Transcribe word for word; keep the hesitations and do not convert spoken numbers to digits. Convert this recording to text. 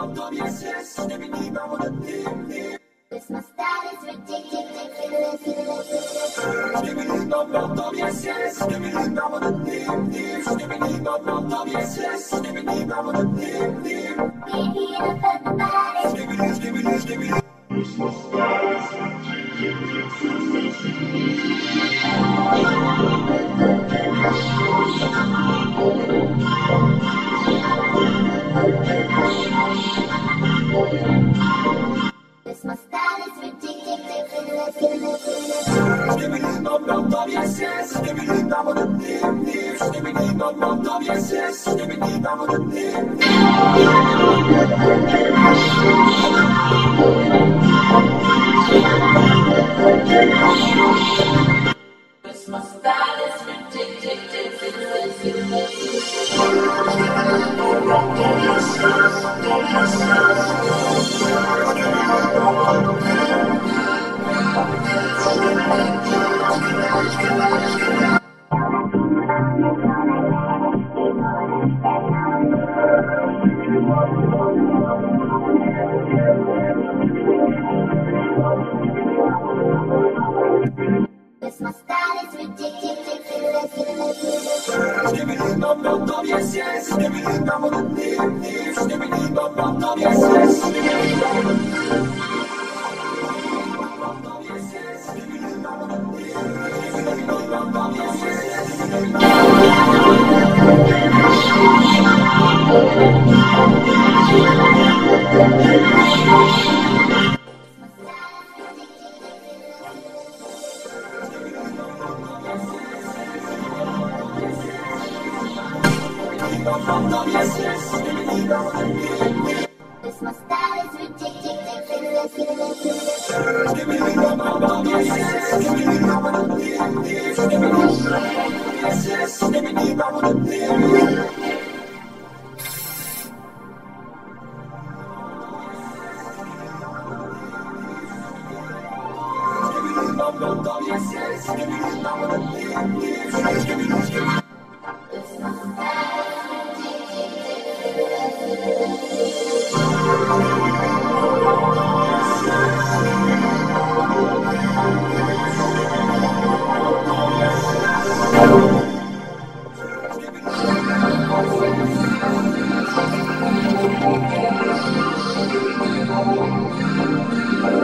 This my style is ridiculous. Skibidi bop bop bop yes yes. Skibidi bop bop dip dip. Skibidi bop bop bop yes yes. Skibidi bop bop dip dip. We're here to put the body. Skibidi skibidi skibidi. This my style is ridiculous. Skibidi bop bop bop yes yes. Skibidi bop bop dip dip. Skibidi bop bop bop yes yes. Skibidi bop bop dip dip. This my style is ridiculous. This my style is ridiculous. Skibidi bop bop bop yes yes. Skibidi bop bop dip dip. Skibidi bop bop bop yes yes. Skibidi bop bop bop yes yes. Skibidi bop bop dip dip. Skibidi bop bop yes yes. Bop bop bop yes yes. Skibidi bop bop dip dip. This my style is ridiculous. Skibidi bop bop bop yes yes. Skibidi bop bop dip dip. Skibidi bop bop yes yes. Skibidi bop bop dip dip. Skibidi bop bop bop yes yes. Skibidi bop bop dip dip. Skibidi skibidi. This my style is ridiculous.